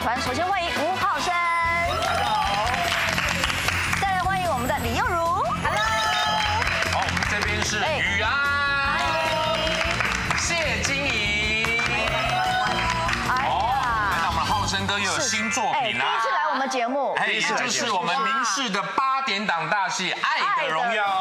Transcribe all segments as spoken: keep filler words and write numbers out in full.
团。首先欢迎吴浩生， 大家好。 再来欢迎我们的李幼如 ，Hello。 好，我们这边是雨安，谢金怡。哦，那我们浩生哥又有新作品啦， 第一次来我们节目， 哎，也就是我们民视的八点档大戏《爱的荣耀》。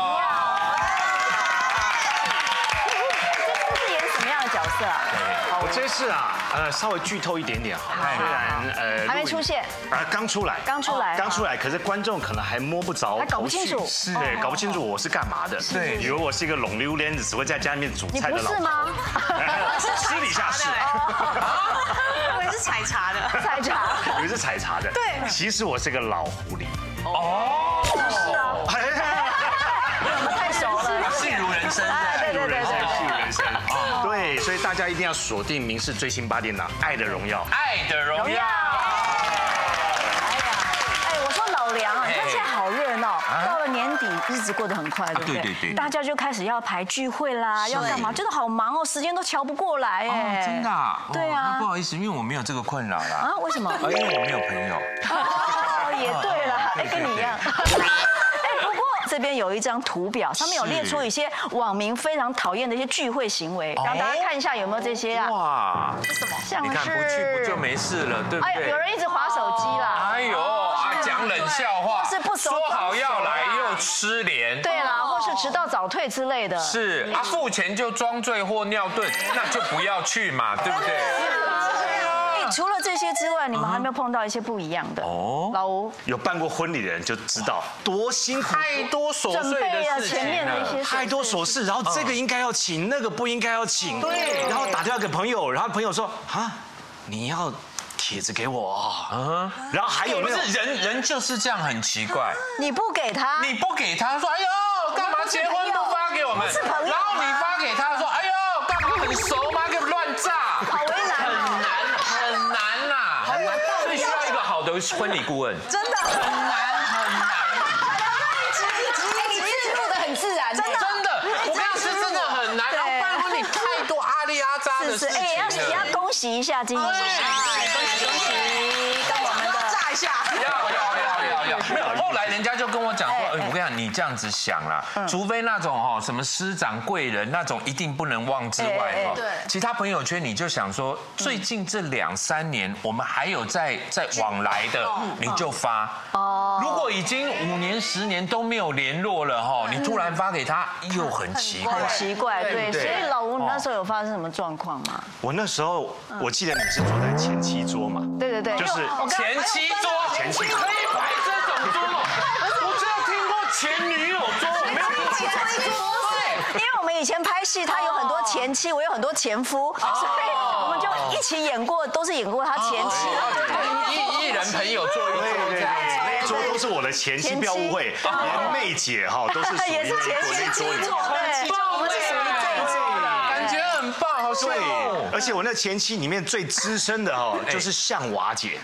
角色啊， 我这次啊，呃，稍微剧透一点点好了，虽然呃还没出现， 啊，刚出来， 刚出来， 刚出来，可是观众可能还摸不着， 还搞不清楚， 是，对，搞不清楚我是干嘛的， 对， 以为我是一个拢溜连子，只会在家里面煮菜的老婆， 你不是吗？ 私底下是， 我以为是采茶的， 采茶， 以为是采茶的，对，其实我是个老狐狸， 哦， 是啊，我们太熟了， 戏如人生， 对对对对， 戏如人生。对，所以大家一定要锁定民视最新八点档《爱的荣耀》。 爱的荣耀。 哎呀，哎，我说老梁啊，你看现在好热闹，到了年底日子过得很快，对不对？ 对对对。 大家就开始要排聚会啦，要干嘛？真的好忙哦，时间都瞧不过来哎。 真的？ 对啊。 不好意思，因为我没有这个困扰啦。 啊？为什么？ 因为我没有朋友。 哦，也对了，哎，跟你一样。这边有一张图表，上面有列出一些网民非常讨厌的一些聚会行为，让大家看一下有没有这些啊？ 哇， 是什么？像是你看不去不就没事了，对不对？ 哎，有人一直滑手机啦。 哎呦，啊，讲冷笑话， 是不熟， 说好要来又吃连。 对啦，或是迟到早退之类的。 是啊，付钱就装醉或尿遁，那就不要去嘛，对不对？ 除了这些之外，你们还没有碰到一些不一样的？哦，老吴有办过婚礼的人就知道多辛苦， 太多琐碎的事情， 前面的一些太多琐事，然后这个应该要请，那个不应该要请，对，然后打电话给朋友，然后朋友说啊，你要帖子给我啊，然后还有不是人人就是这样很奇怪， 你不给他， 你不给他说，哎呦，干嘛结婚不发给我们？然后你发给他说，哎呦，干嘛很熟吗？给我乱炸， 好为难， 很难很难呐，很难，所以需要一个好的婚礼顾问， 真的很难很难。 你记录的很自然，真的真的，我跟你说真的很难，然后办婚礼太多阿里阿扎的事情了。 哎，要要恭喜一下金怡，哎，恭喜恭喜，跟我们的炸一下， 要要要要要，没有。后来人家就跟我讲说，哎，我跟你讲，你这样子想啦，除非那种哈什么师长贵人那种一定不能忘之外哈， 对， 其他朋友圈你就想说，最近这两三年我们还有在在往来的，你就发。哦，如果已经五年十年都没有联络了哈，你突然发给他又很奇怪， 很奇怪，对。 对所以老吴，你那时候有发生什么状况吗？ 我那时候我记得你是坐在前七桌嘛， 对对对， 就是前妻桌， 前妻桌可以摆这种桌，我只有听过前女友桌，我没有听过前妻桌。 因为我们以前拍戏，他有很多前妻，我有很多前夫，所以我们就一起演过，都是演过他前妻。 艺艺人朋友坐一桌这样子， 那一桌都是我的前妻，不要误会，连妹姐哈都是属于也是前那妻桌里。 对，我们是属于这一桌的， 感觉很棒，好帅哦！ 而且我那前妻里面最资深的哈就是向娃姐。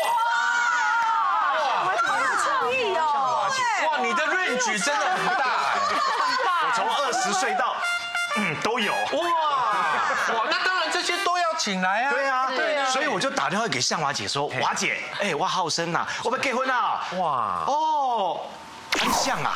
哇，好有创意哦！ 哇，你的 range 真的很大， 我从二十岁到嗯都有。 哇哇，那当然这些都要请来啊。 对啊，对啊。所以我就打电话给向娃姐说，娃姐，哎，我浩生呐，我们结婚啦。哇哦，很像啊。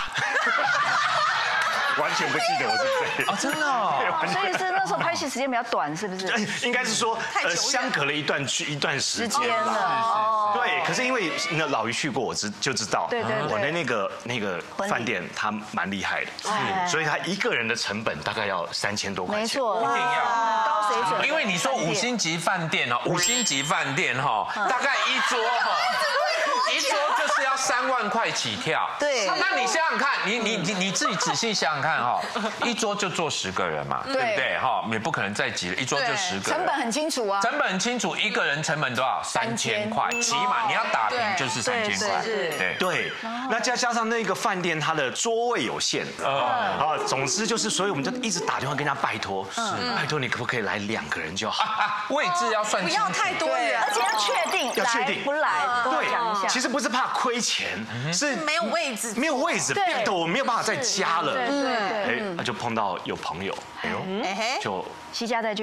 完全不记得我是谁啊，真的哦。 所以是那时候拍戏时间比较短，是不是？ 应该是说，呃，相隔了一段去一段时间了。 对，可是因为那老于去过，我知就知道， 对对对， 我的那个那个饭店他蛮厉害的，所以他一个人的成本大概要三千多块钱。 没错， 一定要高水准。 因为你说五星级饭店哦，五星级饭店哈，大概一桌哈。一桌就是要三万块起跳， 对。 那你想想看，你你你你自己仔细想想看哈，一桌就坐十个人嘛，对不对哈？也不可能再挤了，一桌就十个人。 成本很清楚啊。 成本很清楚，一个人成本多少？三千块，起码你要打平就是三千块。 对对。那再加上那个饭店，它的桌位有限，啊，总之就是，所以我们就一直打电话跟他拜托，拜托你可不可以来两个人就好？ 位置要算清楚， 不要太多人， 而且要确定， 要确定不来，对，讲一下。 其实不是怕亏钱，是没有位置， 没有位置，变得我没有办法再加了。 对对对。 哎，那就碰到有朋友，哎呦，就惜家带眷。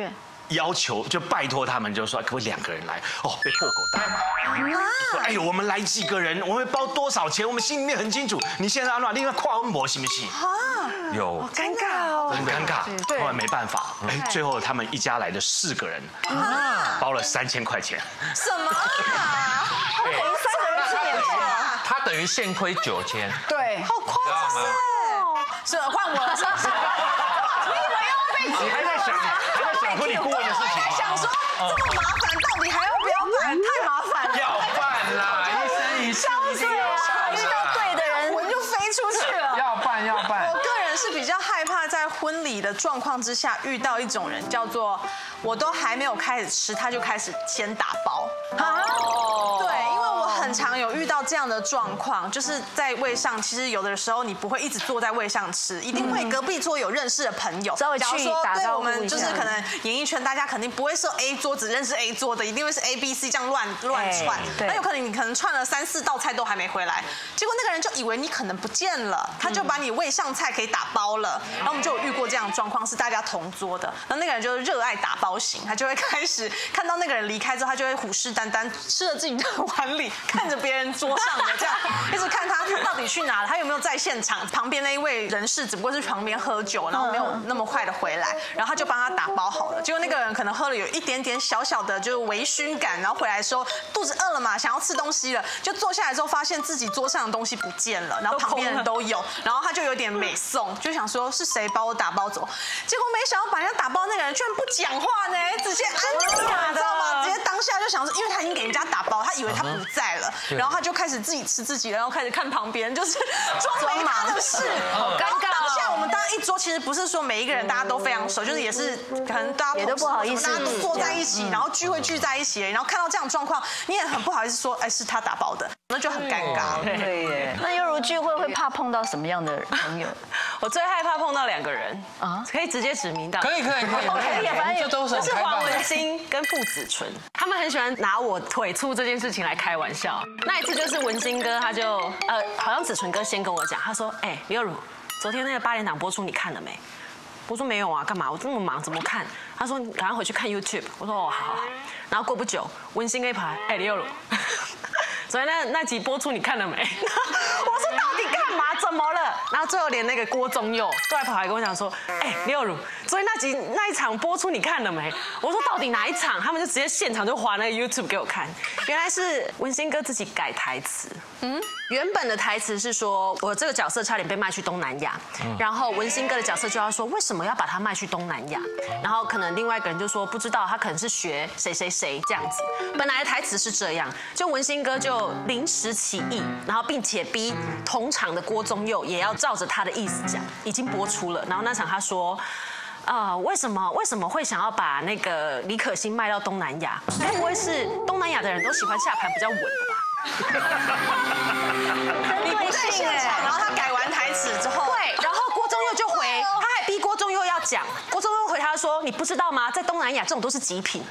要求就拜托他们，就说可不可以两个人来？哦，被破口大骂。说哎呦，我们来几个人，我们包多少钱？我们心里面很清楚。你现在安娜另外跨文博行不行？ 有尴尬哦， 很尴尬。后来没办法，哎，最后他们一家来的四个人，包了三千块钱。 什么啊？ 等于三个人吃免费啊！ 他等于现亏九千。 对， 好夸张哦！是换我了，是不是？我以为要被你还在想，还在想婚礼顾问的事情吗？ 想说这么麻烦，到底还要不要办？太麻烦了。 要办啦，一生一世一定要办。 遇到对的人， 魂就飞出去了。 要办要办。 我个人是比较害怕在婚礼的状况之下遇到一种人，叫做我都还没有开始吃，他就开始先打包。哦，对，因为我很常有遇到这样的状况，就是在位上，其实有的时候你不会一直坐在位上吃，一定会隔壁桌有认识的朋友， 稍微去假如说打招呼对我们一下就是可能演艺圈大家肯定不会说 A 桌只认识 A 桌的，一定会是 A B C 这样乱乱串， 对那有可能你可能串了三四道菜都还没回来，结果那个人就以为你可能不见了，他就把你位上菜可以打包了，然后我们就有遇过这样的状况，是大家同桌的，然后那个人就是热爱打包型，他就会开始看到那个人离开之后，他就会虎视眈眈吃了自己的碗里，看着别人桌上的这样，一直看他他到底去哪了，他有没有在现场，旁边那一位人士只不过是旁边喝酒，然后没有那么快的回来，然后他就帮他打包好了，结果那个人可能喝了有一点点小小的就是微醺感，然后回来的时候肚子饿了嘛，想要吃东西了，就坐下来之后发现自己桌上的东西不见了，然后旁边人都有，然后他就有点美送，就想说是谁把我打包走，结果没想到把人家打包那个人居然不讲话呢，直接安静啊，知道吗？直接当下就想说，因为他已经给人家打包，他以为他不在了，然后他就开始自己吃自己的，然后开始看旁边，就是装没他的事， 好尴尬哦。 当下我们大家一桌其实不是说每一个人大家都非常熟，就是也是可能大家也都不好意思大家都坐在一起，然后聚会聚在一起，然后看到这样的状况，你也很不好意思说，哎，是他打包的，那就很尴尬。 对耶。那又如聚会会怕碰到什么样的朋友？ 我最害怕碰到两个人啊，可以直接指名道姓。 可以可以可以可以，反正这都是就是很开放的。 黄文兴跟傅子纯，他们很喜欢拿我腿粗这件事情来开玩笑。那一次就是文兴哥，他就呃，好像子纯哥先跟我讲，他说：“哎，李幼如，昨天那个八点档播出你看了没？”我说没有啊，干嘛？我这么忙，怎么看？他说你赶快回去看 YouTube。我说哦，好好。然后过不久，文兴 A 牌，哎，李幼如，昨天那那集播出你看了没？我说到底干嘛？怎么了？然后最后连那个郭宗佑都来跑来跟我讲说，哎，李幼如，昨天那集那一场播出你看了没？我说到底哪一场？他们就直接现场就划那个 YouTube 给我看，原来是文兴哥自己改台词。嗯，原本的台词是说我这个角色差点被卖去东南亚，然后文兴哥的角色就要说为什么要把他卖去东南亚？然后可能另外一个人就说不知道，他可能是学谁谁谁这样子。本来的台词是这样，就文兴哥就临时起意，然后并且逼同场的郭宗佑也要照着他的意思讲，已经播出了。然后那场他说。呃，为什么为什么会想要把那个李可欣卖到东南亚？该不会是东南亚的人都喜欢下盘比较稳的吧？ 你不在现场，然后他改完台词之后， 对，然后郭宗佑就回，他还逼郭宗佑要讲，郭宗佑回他说：“你不知道吗？在东南亚这种都是极品。”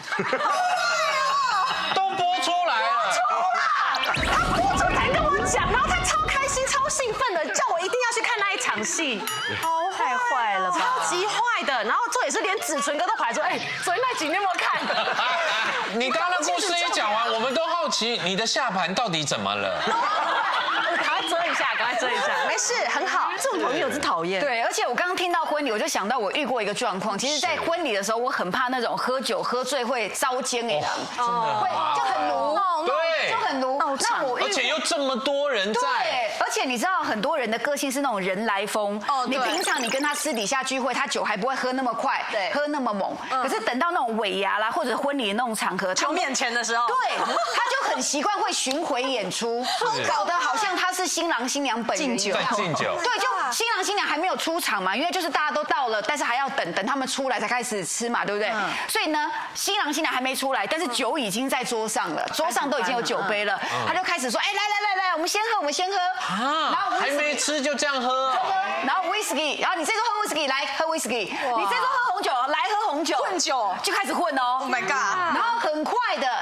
都播出来了。 他播出才跟我讲，然后他超开心、超兴奋的，叫我一定要去看那一场戏。 太坏了吧！ 超级坏的，然后这也是连子纯哥都跑来说：“哎，昨天那集你有没有看？” 你刚刚的故事一讲完，我们都好奇你的下盘到底怎么了？ 赶快遮一下，赶快遮一下，没事，很好。 这种朋友是讨厌。 对，而且我刚刚听到婚礼，我就想到我遇过一个状况。其实，在婚礼的时候，我很怕那种喝酒喝醉会糟奸的人，会就很奴， 对， 就很奴。那我而且又这么多人在。 对，而且你知道很多人的个性是那种人来疯。哦，你平常你跟他私底下聚会，他酒还不会喝那么快，对，喝那么猛。可是等到那种尾牙啦，或者婚礼的那种场合， 就面前的时候， 对，他就很习惯会巡回演出，搞得好像他是新郎新娘本人一样。 敬酒。 对，就新郎新娘还没有出场嘛，因为就是大家都到了，但是还要等等他们出来才开始吃嘛，对不对？所以呢，新郎新娘还没出来，但是酒已经在桌上了，桌上都已经有酒杯了，他就开始说，哎，来来来来，我们先喝，我们先喝。 然后还没吃就这样喝。 然后 whisky， 然后你这桌喝 whisky， 来喝 whisky， 你这桌喝红酒，来喝红酒， 混酒就开始混哦。 Oh my god！ 然后很快的在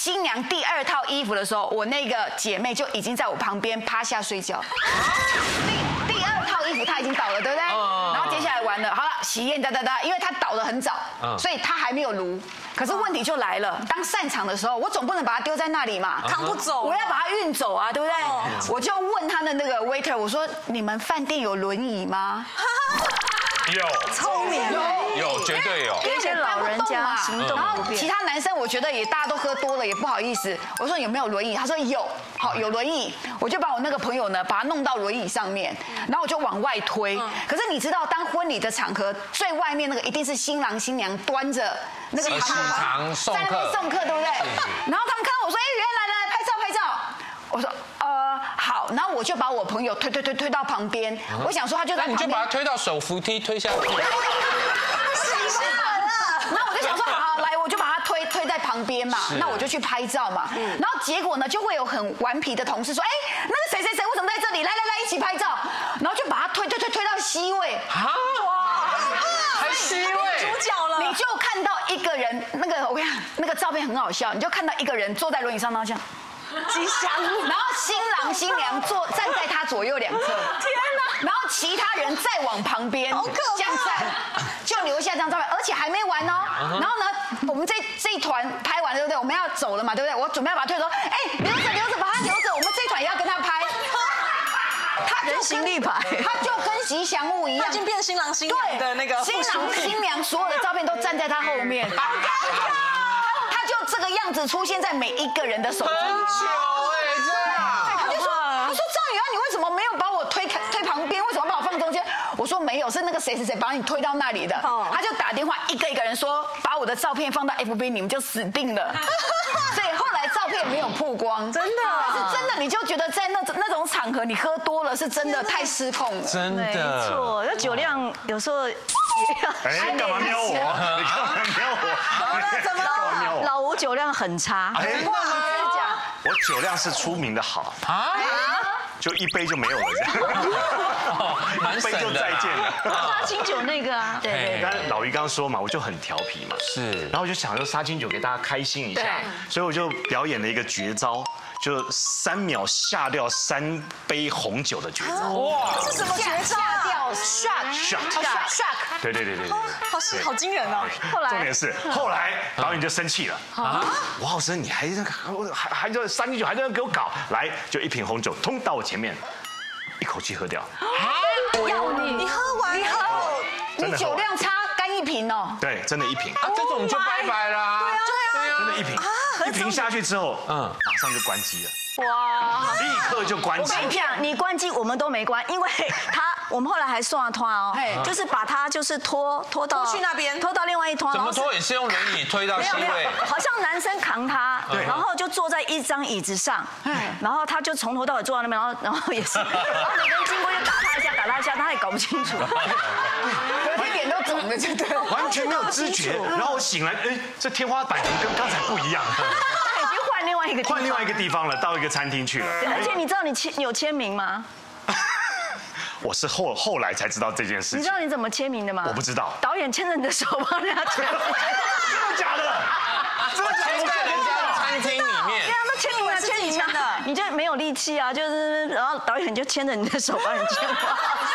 新娘第二套衣服的时候，我那个姐妹就已经在我旁边趴下睡觉。第第二套衣服她已经倒了，对不对？然后接下来完了，好了，喜宴哒哒哒，因为她倒得很早，所以她还没有炉。可是问题就来了，当散场的时候，我总不能把它丢在那里嘛， 扛不走， 我要把它运走啊，对不对？我就问他的那个 waiter， 我说你们饭店有轮椅吗？ 有， 聪明有，有，绝对有。 有一些老人家行动然后不便其他男生我觉得也大家都喝多了，也不好意思。我说有没有轮椅？他说有，好有轮椅。我就把我那个朋友呢，把他弄到轮椅上面，然后我就往外推。可是你知道，当婚礼的场合最外面那个一定是新郎新娘端着那个喜糖送在那边客， 送客，对不对？然后他们看到我说，哎，原来来来拍照拍照。我说呃好，然后我就把我朋友推推推推到旁边，我想说他就在那你旁边， 就把他推到手扶梯推下去。 然后我就想说，好，来，我就把他推推在旁边嘛，那我就去拍照嘛。然后结果呢，就会有很顽皮的同事说，哎，那个谁谁谁为什么在这里？来来来，一起拍照。然后就把他推推推推到 C 位。 啊！哇，还 C 位， 主角了。 你就看到一个人，那个我跟你讲，那个照片很好笑，你就看到一个人坐在轮椅上，然后这样。 吉祥， 然后新郎新娘坐站在他左右两侧，天哪！然后其他人再往旁边， 好可怕这样站，就留下这张照片，而且还没完哦。然后呢，我们这这一团拍完了，对不对？我们要走了嘛，对不对？我准备要把他推说，哎，留着留着，把他留着，我们这一团也要跟他拍。他人形立牌， 他就跟吉祥物一样， 已经变新郎新娘的那个新郎新娘所有的照片都站在他后面。他就这个样子出现在每一个人的手机。 很久哎，这样。 他就说：“他说张宇安，你为什么没有把我推推旁边？为什么把我放中间？”我说：“没有，是那个谁谁谁把你推到那里的。”他就打电话一个一个人说：“把我的照片放到 F B， 你们就死定了。”所以后来照片没有曝光，真的。但是真的，你就觉得在那种那种场合，你喝多了是真的太失控了。 真没的。 错，那酒量有时候也要。 哎，干嘛瞄我？你干嘛瞄我？ 怎么了？老吴酒量很差， 哎真的吗？ 我酒量是出名的好啊， 就一杯就没有了，这样， 蛮一杯就再见了。 杀青酒那个啊，对对刚才老于刚刚说嘛，我就很调皮嘛， 是， 然后我就想说杀青酒给大家开心一下，所以我就表演了一个绝招，就三秒下掉三杯红酒的绝招。哇， 是什么绝招啊？ shock Shot shock shock， 对对对对对。 好好惊人哦！ 后来重点是后来导演就生气了啊！王浩生，你还在还还在三斤酒，还在那给我搞，来就一瓶红酒，通到我前面，一口气喝掉。 要你你喝完，你喝， 你酒量差，干一瓶哦。 对，真的一瓶， 啊，这种就拜拜啦。对啊，对啊， 真的一瓶，一瓶下去之后，嗯，马上就关机了。哇！立刻就关机。 我跟你讲，你关机我们都没关，因为他我们后来还送了拖哦，就是把他就是拖拖到拖去那边拖到另外一拖， 怎么拖也是用轮椅推到 C 位， 好像男生扛他，然后就坐在一张椅子上，然后他就从头到尾坐在那边，然后然后也是，然后每个人经过就打他一下，打他一下，他也搞不清楚， 我脸都肿了，就对， 完全没有知觉。然后我醒来，哎，这天花板怎么跟刚才不一样？ 他已经换另外一个地方换另外一个地方了，到一个餐厅去了。 而且你知道你签有签名吗？ 我是后后来才知道这件事情。 你知道你怎么签名的吗？ 我不知道。 导演牵着你的手帮人家签名。 真的假的？真的假的？ 签在人家的餐厅里面。 对啊，那签名啊，签名的，你就没有力气啊，就是然后导演就牵着你的手帮你签名。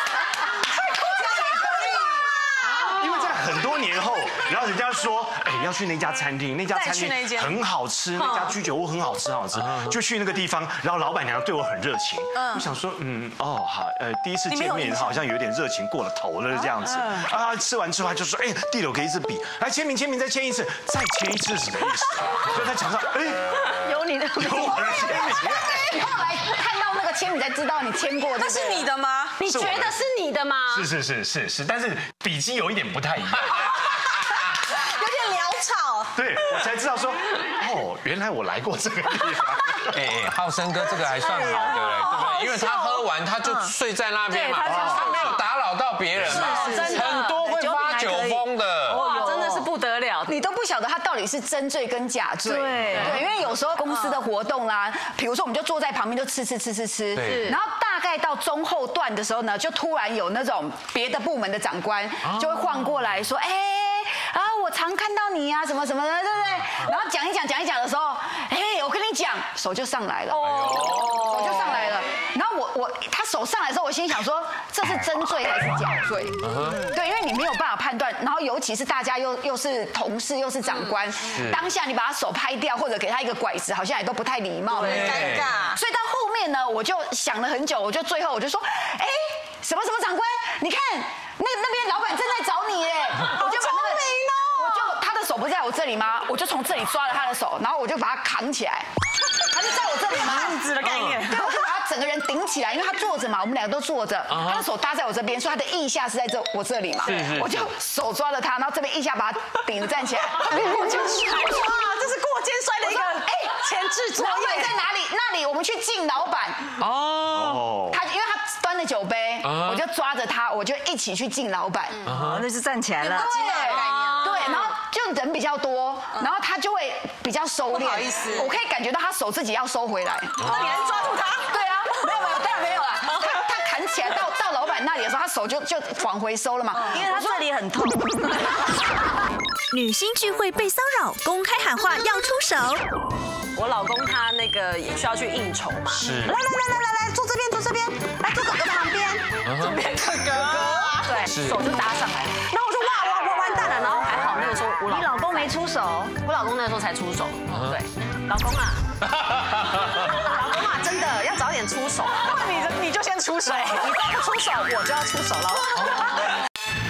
因为在很多年后，然后人家说，哎，要去那家餐厅，那家餐厅很好吃，那家居酒屋很好吃，很好吃，就去那个地方。然后老板娘对我很热情，我想说，嗯，哦，好，呃，第一次见面好像有点热情过了头了这样子。啊，吃完之后就说，哎，第六给一支笔，来签名签名再签一次，再签一次是什么意思？就在墙上，哎， 有你的， 有我的签名。 你后来看到那个签名才知道你签过， 那是你的吗？ 你觉得是你的吗？ 是是是是是，但是笔迹有一点不太一样。 有点潦草。 对，我才知道说，哦，原来我来过这个地方。 哎，浩生哥这个还算好的嘞，对不对？因为他喝完他就睡在那边嘛，他没有打扰到别人嘛。很多会发酒疯的， 哇，真的是不得了。 你都不晓得他到底是真醉跟假醉。 对对，因为有时候公司的活动啦，比如说我们就坐在旁边就吃吃吃吃吃，然后大概到中后段的时候呢，就突然有那种别的部门的长官就会晃过来说，哎。啊，我常看到你呀，什么什么的，对不对？然后讲一讲讲一讲的时候，哎， 手就上来了，手就上来了。然后我我他手上来的时候，我心想说这是真罪还是假罪？对，因为你没有办法判断，然后尤其是大家又又是同事又是长官，当下你把他手拍掉或者给他一个拐子，好像也都不太礼貌， 很尴尬。 所以到后面呢，我就想了很久，我就最后我就说，哎，什么什么长官，你看那那边老板正在找你耶，我就把那个。我就他的手不在我这里吗？我就从这里抓了他的手，然后我就把他扛起来。他就在我这里吗？ 汉子的概念。 对，我就把他整个人顶起来，因为他坐着嘛，我们两个都坐着，他的手搭在我这边，所以他的腋下是在这我这里嘛。我就手抓着他，然后这边腋下把他顶着站起来。 过肩摔，哇，这是过肩摔的一个哎前置作老板业。 在哪里？那里我们去敬老板。哦。他因为他端着酒杯，我就抓着他，我就一起去敬老板。 哦，那是站起来了。 对，对，然后就人比较多，然后他就会比较收敛。 不好意思， 我可以感觉到他手自己要收回来。 那你还抓住他？ 对啊，没有没有，当然没有了。他他弹起来到到老板那里的时候，他手就就往回收了嘛， 因为他这里很痛。 女星聚会被骚扰，公开喊话要出手。 我老公他那个也需要去应酬嘛， 是。 来来来来来来，坐这边坐这边，来坐哥哥旁边，这边哥哥。 对，手就搭上来了，然后我就哇哇哇完蛋了，然后还好那个时候我你老公没出手， 我老公那个时候才出手，对，老公啊，老公啊，真的要早点出手， 那你你就先出手， 你再不出手我就要出手了。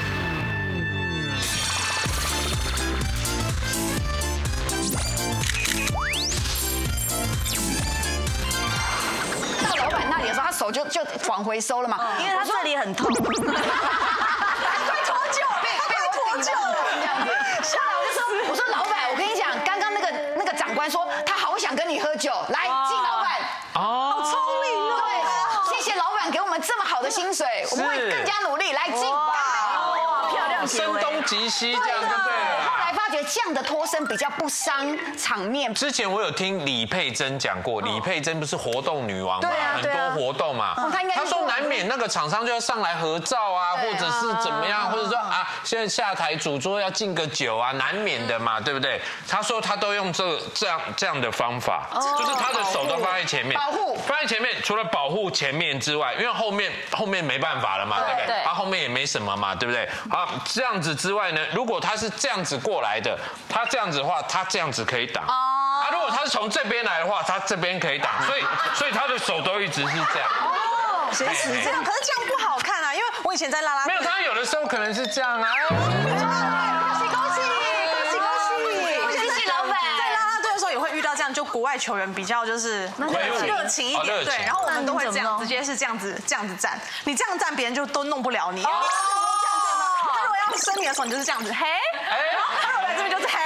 到老板那里的时候，他手就就往回收了嘛， 因为他这里很痛。 快脱臼，被被脱臼了， 这样子。后来我就说，我说老板，我跟你讲，刚刚那个那个长官说他好想跟你喝酒，来敬老板。 哦， 好聪明哦。 对，谢谢老板给我们这么好的薪水，我们会更加努力来敬。 漂亮结尾。 声东击西这样就对了。 后来发觉这样的脱身比较不伤场面。 之前我有听李佩珍讲过，李佩珍不是活动女王嘛，很多活动嘛，她说难免那个厂商就要上来合照啊，或者是怎么样，或者说啊，现在下台主桌要敬个酒啊，难免的嘛，对不对？她说她都用这这样这样的方法，就是她的手都放在前面， 保护放在前面，除了保护前面之外，因为后面后面没办法了嘛，对不对？她后面也没什么嘛，对不对？好，这样子之外呢，如果她是这样子过来的，她这样子的话，她这样子可以挡。啊，如果他是从这边来的话，他这边可以挡，所以所以他的手都一直是这样。 哦，谁是这样？可是这样不好看啊，因为我以前在拉拉没有，他有的时候可能是这样啊。 恭喜恭喜恭喜恭喜！ 谢谢老板。 在拉拉队的时候也会遇到这样，就国外球员比较就是热情一点，对，然后我们都会这样，直接是这样子这样子站，你这样站别人就都弄不了你。他如果要伸你的手，你就是这样子，嘿，然后他如果来这边就是嘿。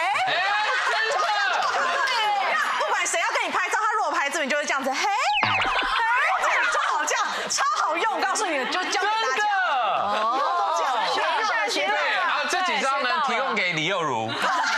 谁要跟你拍照？他如果拍这边就会这样子，嘿，嘿，超好，这样超好用。告诉你，就教给大家，以后都这样，学一下，学一下。 啊，这几招呢，提供给李幼如。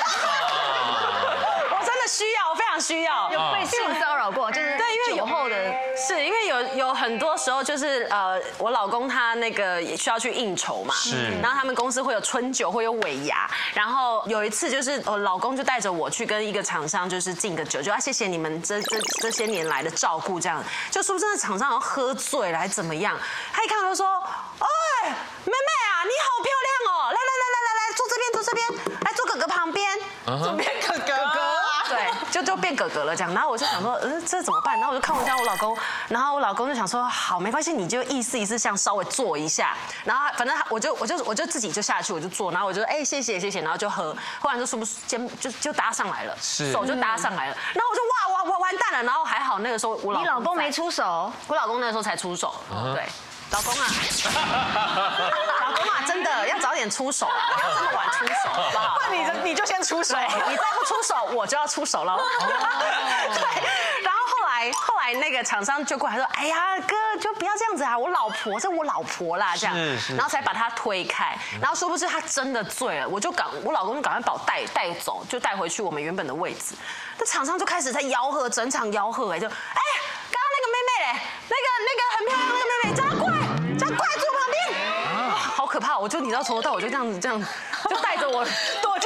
我真的需要，我非常需要。 有被性骚扰过，就是对，因为酒后的， 是因为有有很多时候就是呃，我老公他那个也需要去应酬嘛， 是， 然后他们公司会有春酒，会有尾牙，然后有一次就是我老公就带着我去跟一个厂商就是敬个酒，就啊谢谢你们这这这些年来的照顾，这样，就说真的厂商好像喝醉了还怎么样，他一看到就说，哎，妹妹啊，你好漂亮哦，来来来来来来，坐这边坐这边，来坐哥哥旁边， 左边哥哥。 对，就就变哥哥了这样，然后我就想说，嗯，这怎么办？然后我就看我家我老公，然后我老公就想说，好，没关系，你就意思意思，像稍微坐一下，然后反正我就我就我就自己就下去，我就坐，然后我就哎谢谢谢谢，然后就喝，后来就说不肩就就搭上来了， 是手就搭上来了，然后我就哇哇哇完蛋了，然后还好那个时候我老公你老公没出手， 我老公那个时候才出手，对。老公啊，老公啊，真的要早点出手，不要这么晚出手，好不好？ 那你你就先出手， 你再不出手，我就要出手了。对，然后后来后来那个厂商就过来说，哎呀哥，就不要这样子啊，我老婆，这我老婆啦，这样，然后才把他推开，然后殊不知他真的醉了，我就赶我老公就赶快把我带带走，就带回去我们原本的位置。那厂商就开始在吆喝，整场吆喝，哎，就哎，刚刚那个妹妹嘞，那个那个很漂亮那个妹妹，叫她过来。叫过来坐旁边，好可怕！我就你知道从头到尾就这样子这样，就带着我躲进躲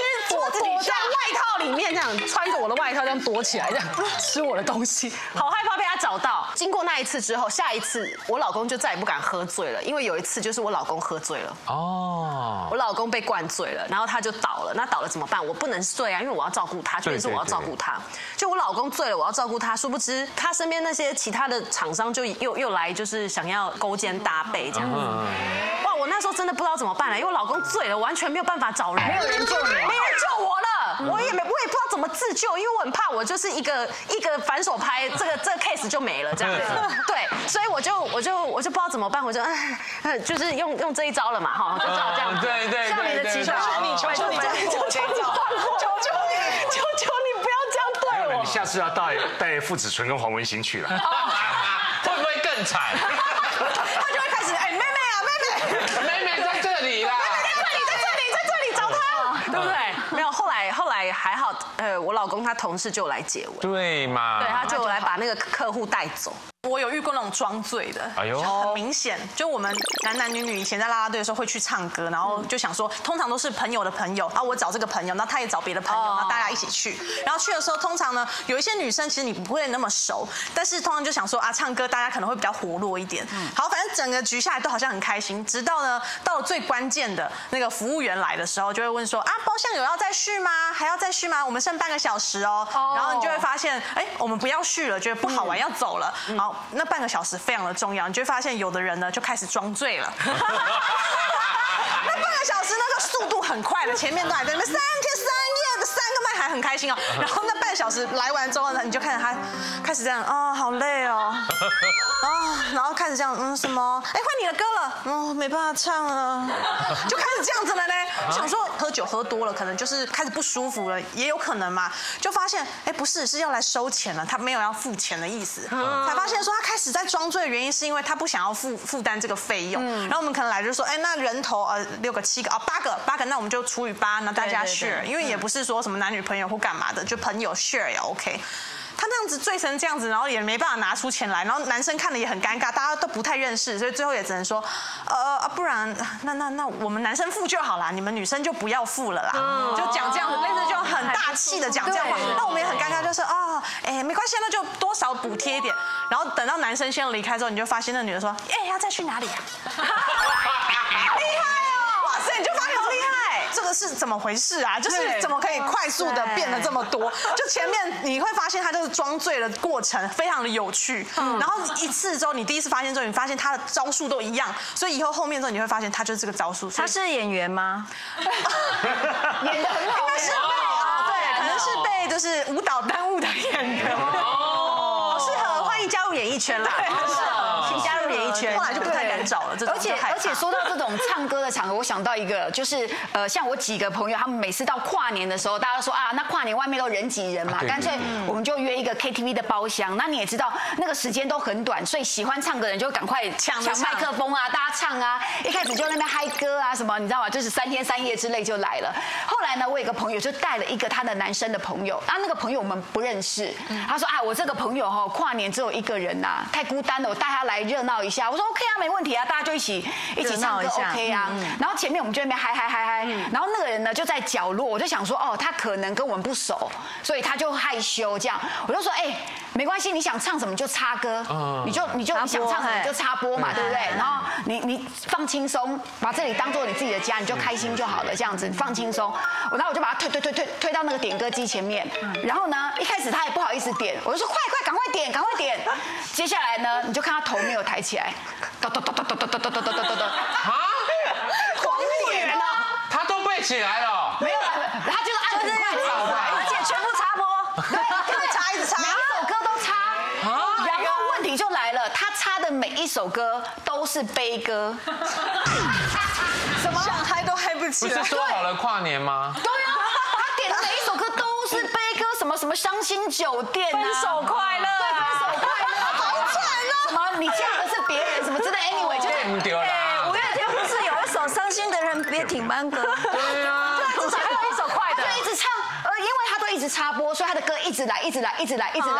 躲在外套里面，这样穿着我的外套这样躲起来，这样吃我的东西，好害怕被他找到。经过那一次之后，下一次我老公就再也不敢喝醉了，因为有一次就是我老公喝醉了。哦。我老公被灌醉了，然后他就倒了。那倒了怎么办？我不能睡啊，因为我要照顾他，确实是我要照顾他。就我老公醉了，我要照顾他，殊不知他身边那些其他的厂商就又又来，就是想要勾肩搭背这样子。哇，我那时候真的不知道怎么办了，因为我老公醉了，完全没有办法找人， 没有人救你， 没人救我了，我也没我也不知道怎么自救，因为我很怕我就是一个一个反手拍，这个这个 case 就没了这样子。对，所以我就我就我就不知道怎么办，我就哎，就是用用这一招了嘛哈，就照这样。 对对像你的技巧，求你求求你，求求你，求求你，求求你不要这样对我。 你下次要带带傅子纯跟黄文兴去了， 会不会更惨？ 他就会开始哎，妹妹啊，妹妹， 妹妹在这里啦， 妹妹在这里，在这里，在这里找他，对不对？没有，后来后来还好，呃，我老公他同事就来接我， 对嘛？ 对，他就来把那个客户带走。 我有遇过那种装醉的，哎呦，很明显，就我们男男女女以前在啦啦队的时候会去唱歌，然后就想说，通常都是朋友的朋友，然后我找这个朋友，然后他也找别的朋友，然后大家一起去，然后去的时候，通常呢，有一些女生其实你不会那么熟，但是通常就想说啊，唱歌大家可能会比较活络一点，好，反正整个局下来都好像很开心，直到呢到了最关键的那个服务员来的时候，就会问说啊，包厢有要再续吗？还要再续吗？我们剩半个小时哦，然后你就会发现，哎，我们不要续了，觉得不好玩，要走了，好，那半个小时非常的重要，你就会发现有的人呢就开始装醉了。那半个小时那个速度很快的，前面都还在那边三天三夜的三个麦还很开心哦，然后那半小时来完之后呢，你就看着他开始这样啊、哦，好累哦，哦，然后开始这样嗯什么，哎换你的歌了，哦没办法唱了，就开始这样子了呢。想说喝酒喝多了，可能就是开始不舒服了，也有可能嘛，就发现哎不是是要来收钱了，他没有要付钱的意思，才发现说他开始在装醉的原因是因为他不想要负负担这个费用，然后我们可能来就说哎那人头呃六个七个啊八个八个，那我们就除以八，那大家 share， 因为也不是说什么男女朋友或干嘛的，就朋友 share 也 OK。他那样子醉成这样子，然后也没办法拿出钱来，然后男生看了也很尴尬，大家都不太认识，所以最后也只能说，呃啊，不然那那那我们男生付就好啦，你们女生就不要付了啦，就讲这样子，类似就很大气的讲这样话，那我们也很尴尬，就是啊，哎没关系，那就多少补贴一点，然后等到男生先离开之后，你就发现那女的说，哎要再去哪里啊？厉害哦！哇塞，你就发现厉害。这个是怎么回事啊？就是怎么可以快速的变得这么多？就前面你会发现他这个装醉的过程非常的有趣，然后一次之后你第一次发现之后，你发现他的招数都一样，所以以后后面之后你会发现他就是这个招数。 他是演员吗？ 演的很好， 应该是被啊，对，可能是被就是舞蹈耽误的演员。 哦，适合欢迎加入演艺圈啦。请加入演艺圈， 后来就不太敢找了。 而且而且说到这种唱歌的场合，我想到一个，就是呃，像我几个朋友，他们每次到跨年的时候，大家都说啊，那跨年外面都人挤人嘛，干脆我们就约一个 K T V 的包厢。那你也知道，那个时间都很短，所以喜欢唱的人就赶快抢抢麦克风啊，大家唱啊。一开始就在那边嗨歌啊什么，你知道吗？就是三天三夜之类就来了。后来呢，我有一个朋友就带了一个他的男生的朋友，啊，那个朋友我们不认识，他说啊，我这个朋友哈，跨年只有一个人呐，太孤单了，我带他来热闹一下。我说 OK 啊，没问题啊，大家就一起一起唱歌 OK 啊。然后前面我们就在那边嗨嗨嗨嗨，然后那个人呢就在角落，我就想说哦，他可能跟我们不熟，所以他就害羞这样。我就说哎，没关系，你想唱什么就插歌，你就你就你想唱什么就插播嘛，对不对？然后你你放轻松，把这里当做你自己的家，你就开心就好了，这样子放轻松。然后我就把他推推推推推到那个点歌机前面，然后呢一开始他也不好意思点，我就说快快赶快点赶快点。接下来呢你就看他头没有抬起来。咚咚咚咚咚咚咚咚咚咚咚咚啊！ 狂点啊！他都背起来了， 没有，他就是按着快唱的， 而且全部插播， 对，一直插一直插，每一首歌都插。然后问题就来了，他插的每一首歌都是悲歌， 什么想嗨都嗨不起来。 不是说好了跨年吗？ 对啊，他点的每一首歌都是悲歌，什么什么伤心酒店啊， 分手快乐， 对，分手快乐，好惨哦！什么你嫁的是别人，什么之类 ，anyway 就是。 丢了。 五月天不是有一首《伤心的人别挺慢歌》？ 对啊， 对，至少还有一首快的，就一直唱，呃，因为他都一直插播，所以他的歌一直来，一直来，一直来，一直来。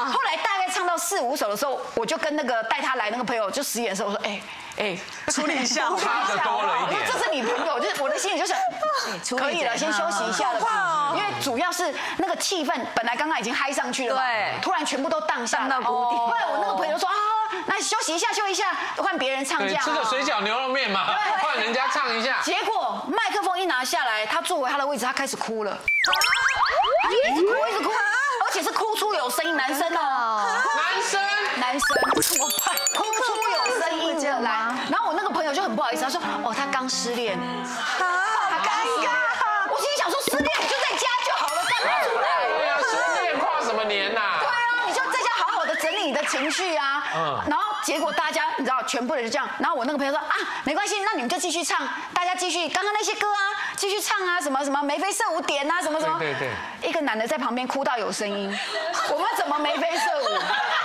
后来大概唱到四五首的时候，我就跟那个带他来那个朋友就使眼色，我说哎哎， 处理一下， 差的多了一点。 这是你朋友，就是我的心里就想，可以了，先休息一下了。因为主要是那个气氛本来刚刚已经嗨上去了，对，突然全部都荡下到谷底。后来我那个朋友说啊，那休息一下，休息一下，换别人唱这样。 吃个水饺牛肉面嘛，换人家唱一下。 结果麦克风一拿下来，他坐回他的位置，他开始哭了，他就一直哭，一直哭，而且是哭出有声音，男生哦， 男生， 男生怎么办？哭出有声音的来，然后我那个朋友就很不好意思，他说哦，他刚失恋，好尴尬。我心里想说，失恋你就在家就好了，干嘛出来？ 对啊，失恋跨什么年呐？ 对啊，你就在家好好的整理你的情绪啊。嗯。然后结果大家你知道，全部人就这样。然后我那个朋友说啊，没关系，那你们就继续唱，大家继续刚刚那些歌啊，继续唱啊，什么什么眉飞色舞点啊，什么什么。 对对对。一个男的在旁边哭到有声音，我们怎么眉飞色舞？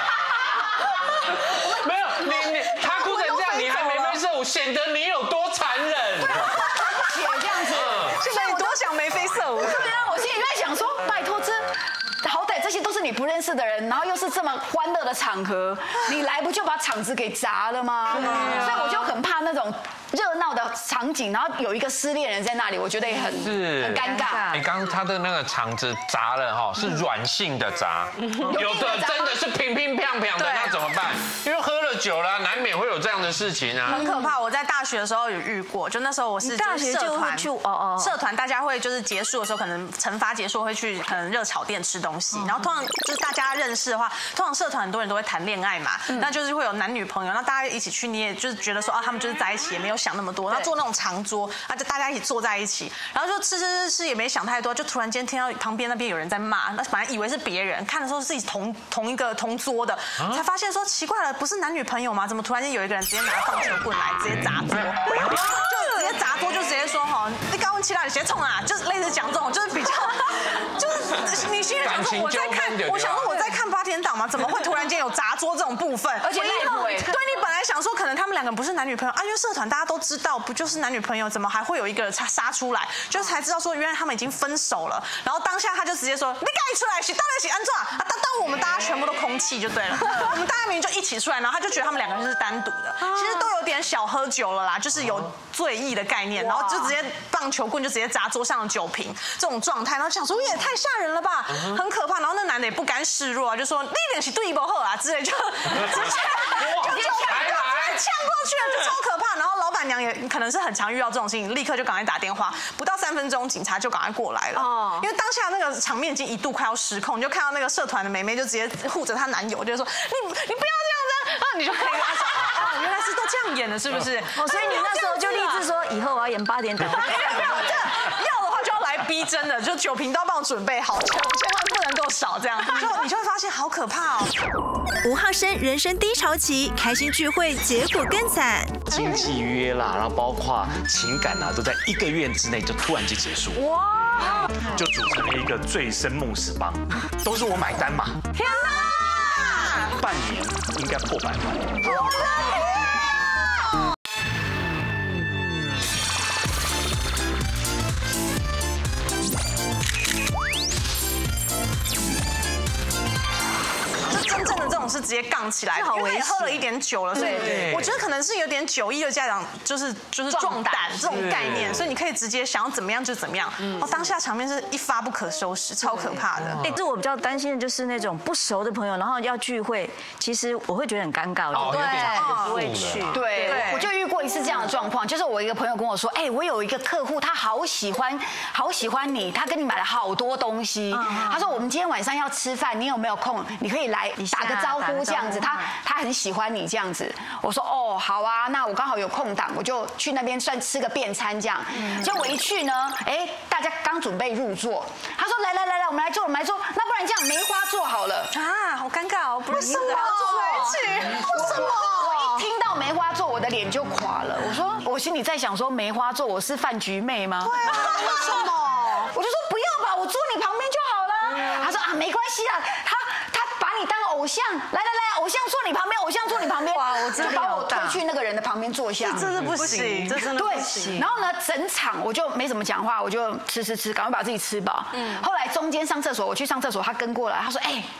没有你你他哭成这样，你还眉飞色舞，显得你有多残忍。 姐这样子， 现在你多想眉飞色舞。 对啊，我心里在想说，拜托这。好歹这些都是你不认识的人，然后又是这么欢乐的场合，你来不就把场子给砸了吗？所以我就很怕那种热闹的场景，然后有一个失恋人在那里，我觉得也很是很尴尬。 你刚刚他的那个场子砸了哈，是软性的砸，有的真的是乒乒乓乓的，那怎么办？因为喝了酒了，难免会有这样的事情啊。 很可怕。我在大学的时候有遇过，就那时候我是大学就会去哦哦， 社团大家会就是结束的时候，可能惩罚结束会去可能热炒店吃东西，然后通常就是大家认识的话，通常社团很多人都会谈恋爱嘛，那就是会有男女朋友，那大家一起去，你也就是觉得说啊，他们就是在一起，也没有想那么多，然后坐那种长桌，啊就大家一起坐在一起，然后就吃吃吃吃也没想太多，就突然间听到旁边那边有人在骂，那本来以为是别人，看的时候是自己同同一个同桌的，才发现说奇怪了，不是男女朋友吗？怎么突然间有一个人直接拿棒球棍来直接砸桌，就直接砸桌，就直接说哈，你刚问其他你先冲啊，就是类似讲这种，就是比较，就是你心里想说我在看，我想说我在看八点档吗？怎么会突然间有砸桌这种部分？ 而且内部，对你本来想说可能他们两个不是男女朋友啊，因为社团大家都知道不就是男女朋友，怎么还会有一个人杀出来？就才知道说原来他们已经分手了。然后当下他就直接说你赶紧出来，洗当然洗安装啊！当当我们大家全部都空气就对了，我们大家明明就一起出来，然后他就觉得他们两个人是单独的，其实都有点小喝酒了啦，就是有醉意的概念，然后就直接棒球棍就直接砸桌上的酒瓶这种状态，然后想说也太吓人了吧，很可怕。然后那男的也不甘示弱啊，就说你脸是对不好啊之类，就直接就就呛过去了，就超可怕。然后老板娘也可能是很常遇到这种事情，立刻就赶快打电话，不到三分钟警察就赶快过来了。哦，因为当下那个场面已经一度快要失控，你就看到那个社团的妹妹就直接护着她男友，就说你你不要这样子啊，你就可以跟她说啊，原来是都这样演的，是不是？ 哦，所以你那时候就立志说以后我要演八点档。 没有没有，这要的话就要来逼真的，就酒瓶都要帮我准备好，千万不能够少，这样就你就会发现好可怕哦。 吴浩生人生低潮期，开心聚会结果更惨， 经纪约啦，然后包括情感啊，都在一个月之内就突然就结束。哇！就组成了一个醉生梦死帮，都是我买单嘛。 天哪！ 半年应该破百万。 我的天！真正的这种是直接杠起来的，因为也喝了一点酒了，所以我觉得可能是有点酒意的家长，就是就是壮胆这种概念，所以你可以直接想要怎么样就怎么样。哦，当下场面是一发不可收拾，超可怕的。 哎，这我比较担心的就是那种不熟的朋友，然后要聚会，其实我会觉得很尴尬， 哦， 对，不会去。 对，我就遇过一次这样的状况，就是我一个朋友跟我说，哎，我有一个客户，他好喜欢，好喜欢你，他跟你买了好多东西，他说我们今天晚上要吃饭，你有没有空？你可以来打个招呼这样子，他他很喜欢你这样子。我说哦好啊，那我刚好有空档，我就去那边算吃个便餐这样。结果我一去呢，哎，大家刚准备入座，他说来来来来，我们来坐，我们来坐。那不然这样梅花座好了啊，好尴尬哦，不是我要坐在一起，为什么？ 我一听到梅花座，我的脸就垮了。我说我心里在想说梅花座，我是饭局妹吗？ 对啊，为什么？ 我就说不要吧，我坐你旁边就好了。他说啊没关系啊，他他把你当偶像，来来来，偶像坐你旁边，偶像坐你旁边。哇，我真的把我推去那个人的旁边坐下， 这真的不行，这真的不行。 然后呢，整场我就没怎么讲话，我就吃吃吃，赶快把自己吃饱。嗯。后来中间上厕所，我去上厕所，他跟过来，他说：“哎，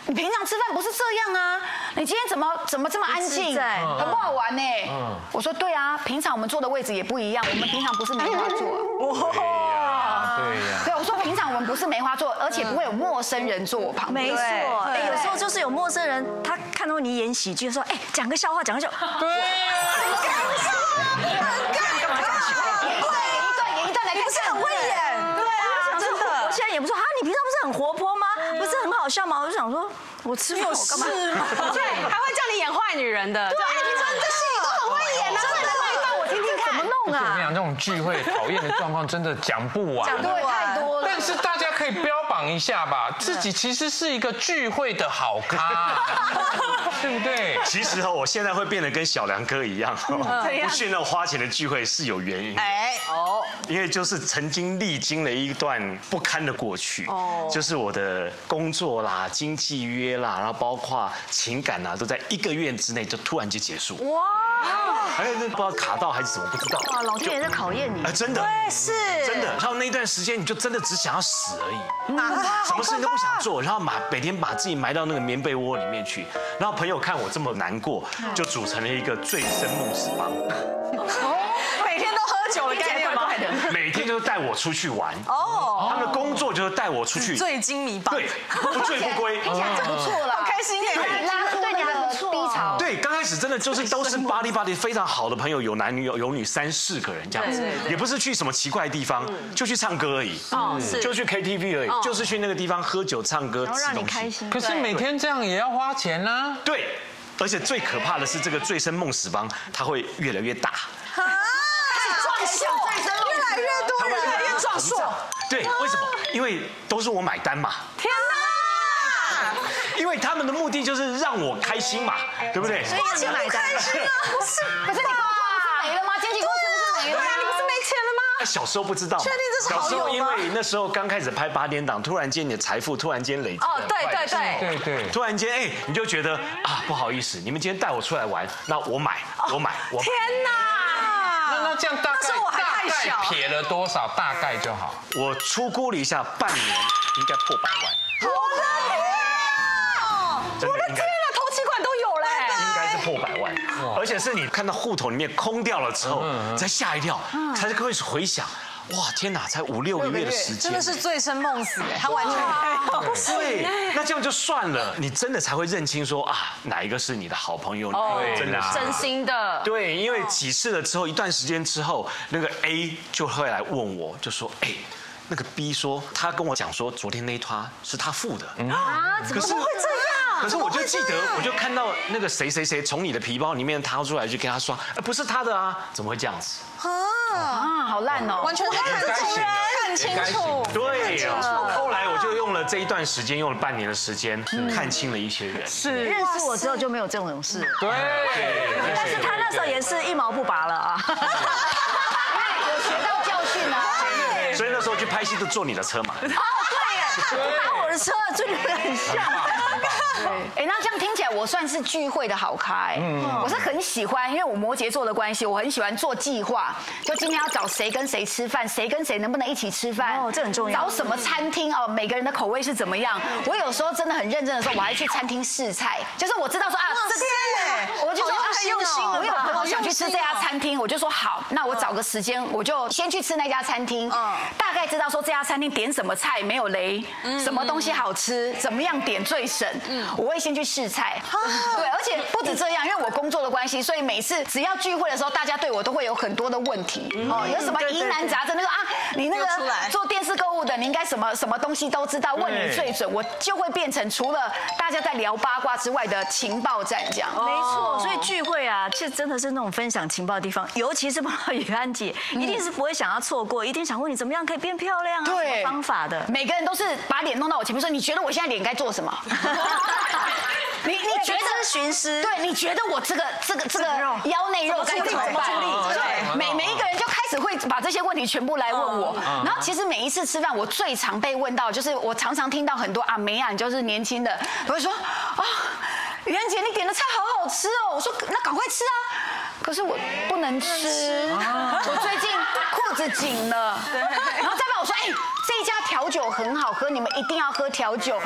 你平常吃饭不是这样啊？你今天怎么怎么这么安静，很不好玩呢？我说对啊，平常我们坐的位置也不一样，我们平常不是梅花座。 对呀，对呀。 对，我说平常我们不是梅花座，而且不会有陌生人坐我旁边。 没错，哎，有时候就是有陌生人，他看到你演喜剧，说，哎，讲个笑话，讲个笑话。 对。 很尴尬，干嘛讲喜剧？ 演一段演一段来看， 不是很会演。对啊，真的。我现在也不说，哈，你平常不是很活泼吗？不是很好笑吗？我就想说，我吃饭我干嘛？ 对，还会叫你演坏女人的。对，你平常这戏都很会演啊，真的那一段我听听看。 怎么弄啊？ 我跟你讲，这种聚会讨厌的状况真的讲不完， 讲不完太多了。 但是大家可以标榜一下吧，自己其实是一个聚会的好咖，对不对？ 其实哦，我现在会变得跟小梁哥一样，不去那种花钱的聚会是有原因。哎哦，因为就是曾经历经了一段不堪的过去，哦，就是我的工作啦、经纪约啦，然后包括情感啊，都在一个月之内就突然就结束。哇！还有那不知道卡到还是怎么不知道。 哇，老天爷在考验你。 哎，真的。 对，是。 真的。然后那一段时间你就真的只想要死而已，什么事情都不想做，然后把每天把自己埋到那个棉被窝里面去。然后朋友看我这么难过，就组成了一个醉生梦死帮。 每天都喝酒的概念吗？ 每天就是带我出去玩。哦。他们的工作就是带我出去。 醉金迷帮。 对，不醉不归。 听起来真不错了， 好开心耶！ 拉出那个低潮。 对，刚开始真的就是都是巴黎巴黎非常好的朋友，有男女有有女三四个人这样子，也不是去什么奇怪的地方，就去唱歌而已。哦，是。就去 K T V 而已，就是去那个地方喝酒唱歌吃东西。 可是每天这样也要花钱啊。 对。而且最可怕的是，这个醉生梦死帮，它会越来越大。啊！ 壮硕，越来越多人，越来越壮硕。 对，为什么？因为都是我买单嘛。 天哪！ 因为他们的目的就是让我开心嘛，对不对？ 所以你买单。 可是你工作不是没了吗？经纪公司不是没了吗？ 你不是没钱了吗？ 小时候不知道， 确定这是好友吗？ 小时候因为那时候刚开始拍八点档，突然间你的财富突然间累积。 哦，对对对对对， 突然间哎，你就觉得啊不好意思，你们今天带我出来玩，那我买我买我。 天哪！ 那那这样大概大概撇了多少？大概就好。 我初估了一下，半年应该破百万。 我的天！我的天哪，头期款都有嘞， 应该是破百万，而且是你看到户头里面空掉了之后，才吓一跳，才会回想。哇，天哪，才五六个月的时间， 真的是醉生梦死哎，他完全没有。 对，那这样就算了，你真的才会认清说啊，哪一个是你的好朋友， 真的真心的。 对，因为几次了之后，一段时间之后，那个 A 就会来问我，就说，哎，那个 B 说他跟我讲说，昨天那一摊是他付的啊，怎么会这样？ 可是我就记得，我就看到那个谁谁谁从你的皮包里面掏出来，就跟他说，哎，不是他的啊，怎么会这样子？ 啊，好烂哦， 完全是看清人，看清楚。 对，后来我就用了这一段时间，用了半年的时间，看清了一些人。 是，认识我之后就没有这种事。 对， 但是他那时候也是一毛不拔了啊。 有学到教训啊。 所以那时候去拍戏都坐你的车嘛。 哦，对耶，搭我的车，就你们很像。 哎，那这样听起来我算是聚会的好咖哎，我是很喜欢，因为我摩羯座的关系，我很喜欢做计划，就今天要找谁跟谁吃饭，谁跟谁能不能一起吃饭， 哦，这很重要。 找什么餐厅哦，每个人的口味是怎么样？我有时候真的很认真的时候，我还去餐厅试菜，就是我知道说啊，这个，我就说很用心， 我有朋友想去吃这家餐厅，我就说好，那我找个时间，我就先去吃那家餐厅，大概知道说这家餐厅点什么菜没有雷，什么东西好吃，怎么样点最省，我会先去试菜。对，而且不止这样，因为我工作的关系，所以每次只要聚会的时候，大家对我都会有很多的问题哦，有什么疑难杂症，那个啊，你那个做电视购物的，你应该什么什么东西都知道，问你最准，我就会变成除了大家在聊八卦之外的情报站这样。 没错，所以聚会啊，其实真的是那种分享情报的地方，尤其是碰到雨安姐，一定是不会想要错过，一定想问你怎么样可以变漂亮啊，什么方法的。 每个人都是把脸弄到我前面说，你觉得我现在脸该做什么？你你觉得寻师？ 对，你觉得我这个这个这个腰内肉该怎么办？对，每每一个人就开始会把这些问题全部来问我。然后其实每一次吃饭，我最常被问到，就是我常常听到很多阿梅啊，就是年轻的，都会说啊，雨安姐你点的菜好好吃哦。我说那赶快吃啊。可是我不能吃，我最近裤子紧了。然后再把我说，哎，这一家调酒很好喝，你们一定要喝调酒。不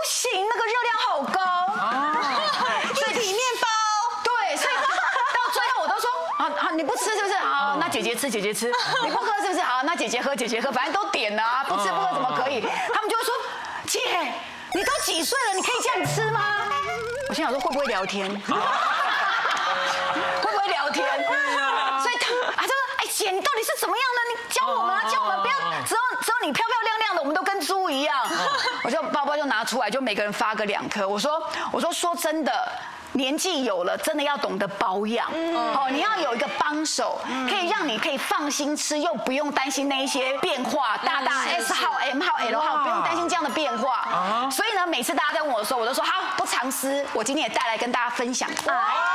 行，那个热量好高， 一体面包。 对，所以到最后我都说，啊啊，你不吃是不是？好，那姐姐吃，姐姐吃。你不喝是不是？好，那姐姐喝，姐姐喝，反正都点了啊，不吃不喝怎么可以？他们就会说，姐，你都几岁了，你可以这样吃吗？我心想说会不会聊天？会不会聊天？所以他啊，就说，哎姐，你到底是怎么样的？你教我们啊，教我们，不要只有只有你漂漂亮亮的，我们都跟猪一样。我就包包就拿出来，就每个人发个两颗。我说我说说真的。年纪有了，真的要懂得保养。哦，你要有一个帮手，可以让你可以放心吃，又不用担心那一些变化，大大 S 号、M 号、L 号，不用担心这样的变化。所以呢，每次大家在问我的时候，我都说好，不藏私，我今天也带来跟大家分享。 好，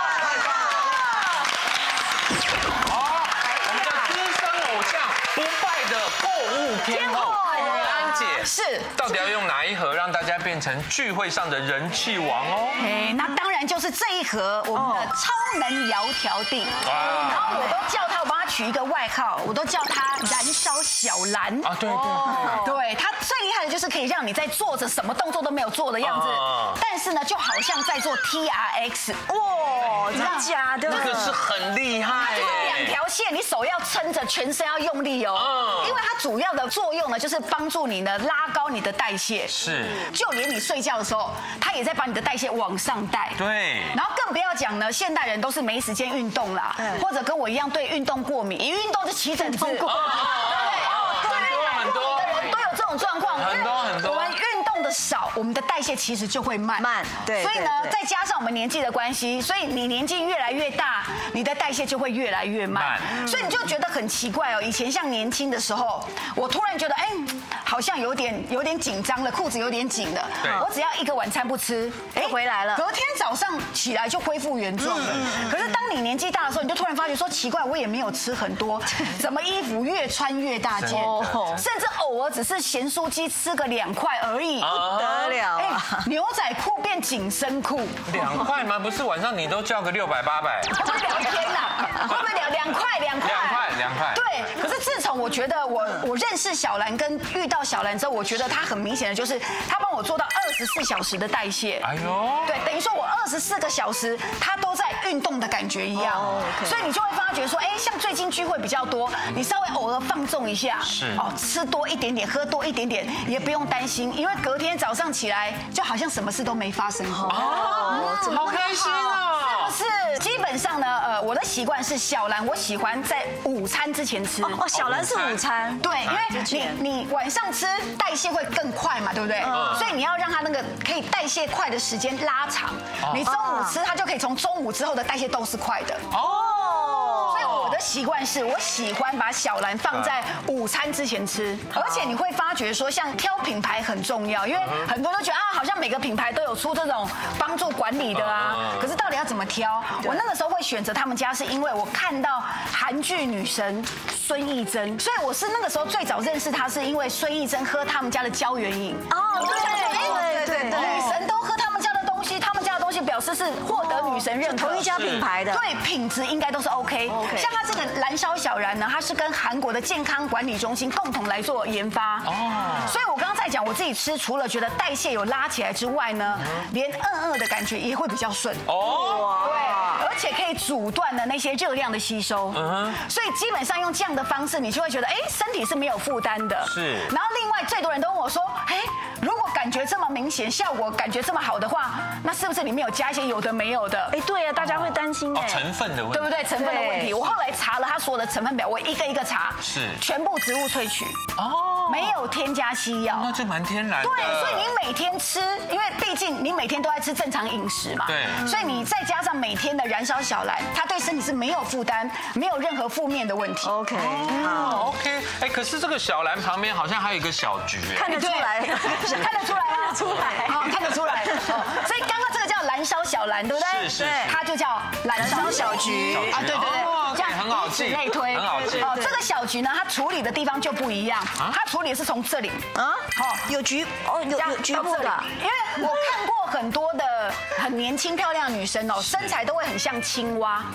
我们的资深偶像，不败的购物天后玉安姐， 是， 到底要用哪一盒让大家变成聚会上的人气王哦？ 哎，那当然就是这一盒我们的超能窈窕锭。然后我都叫它，我帮它取一个外号，我都叫它燃烧小蓝。 啊，对对对，它最厉害的就是可以让你在做着什么动作都没有做的样子，但是呢，就好像在做 T R X。 哇，真的假的？ 这个是很厉害。 两条线，你手要撑着，全身要用力哦。因为它主要的作用呢，就是帮助你呢拉高你的代谢。 是。 就连你睡觉的时候，它也在把你的代谢往上带。 对。 然后更不要讲呢，现代人都是没时间运动啦，或者跟我一样对运动过敏，一运动就起疹子。对， 很多很多的人都有这种状况。 很多很多。 我们运动的少，我们的代谢其实就会慢。 慢，对。 所以呢，再加上我们年纪的关系，所以你年纪越来越大，你的代谢就会越来越慢。所以你就觉得很奇怪哦。以前像年轻的时候，我突然觉得，哎，好像有点有点紧张了，裤子有点紧了。我只要一个晚餐不吃， 哎，回来了。 隔天早上起来就恢复原状了。可是当你年纪大的时候，你就突然发觉说，奇怪，我也没有吃很多，怎么衣服越穿越大件，甚至偶尔只是咸酥鸡吃个两块而已， 不得了啊！ 牛仔裤变紧身裤， 两块吗？不是晚上你都叫个六百八百？ 会不会聊天呐？会不会聊两块两块？ 两块两块。 对，可是自从我觉得我我认识小兰跟遇到小兰之后，我觉得她很明显的就是她帮我做到二十四小时的代谢。哎呦，对，等于说我二十四个小时她都在运动的感觉一样。所以你就会发觉说，哎，像最近聚会比较多，你稍微偶尔放纵一下，是哦，吃多一点点，喝多一点点，也不用担心，因为隔天早上起来就好像什么事都没发生过。 哦，好开心哦！ 是不是？基本上呢，呃，我的习惯是小兰，我喜欢在午餐之前吃。 哦，小兰是午餐， 对，因为你你晚上吃代谢会更快嘛，对不对？所以你要让它那个可以代谢快的时间拉长。你中午吃，它就可以从中午之后的代谢都是快的。哦，所以我的习惯是我喜欢把小兰放在午餐之前吃，而且你会发觉说，像挑品牌很重要，因为很多人都觉得啊，好像每个品牌都有出这种帮助管理的啊，可是到底要怎么挑？我那个时候会选择他们家，是因为我看到韩剧女神孙艺珍，所以我是那个时候最早认识她，是因为孙艺珍喝他们家的胶原饮。哦，对对对对，女神都喝他们家的东西，他们家的东西表示是获得女神认可， 同一家品牌的， 对，品质应该都是 OK。像它这个燃烧小蓝呢，它是跟韩国的健康管理中心共同来做研发。哦，所以我刚刚在讲我自己吃，除了觉得代谢有拉起来之外呢，连饿饿的感觉也会比较顺。哦，对，而且可以阻断了那些热量的吸收。嗯，所以基本上用这样的方式，你就会觉得，哎，身体是没有负担的。 是。 然后另外最多人都问我说，哎，如果感觉这么明显，效果感觉这么好的话，那是不是里面有加一些有的没有的？ 哎，对啊，大家会担心哎， 成分的问题， 对不对？成分的问题，我后来查了它所有的成分表，我一个一个查， 是全部植物萃取。哦，没有添加西药， 那就蛮天然的。 对，所以你每天吃，因为毕竟你每天都在吃正常饮食嘛， 对， 所以你再加上每天的燃烧小蓝，它对身体是没有负担，没有任何负面的问题。 OK， 好 ，OK， 哎，可是这个小蓝旁边好像还有一个小菊，哎， 看得出来，看得出来吗？出来，好，看得出来。所以刚刚这个叫燃烧小蓝，对不对？ 是是， 它就叫燃烧小菊啊，对对对， 这样很好记， 类推， 很好记。 哦，这个小菊呢，它处理的地方就不一样，它处理的是从这里啊， 好，有局哦，有有局部的， 因为我看过很多的很年轻漂亮的女生哦，身材都会很像青蛙。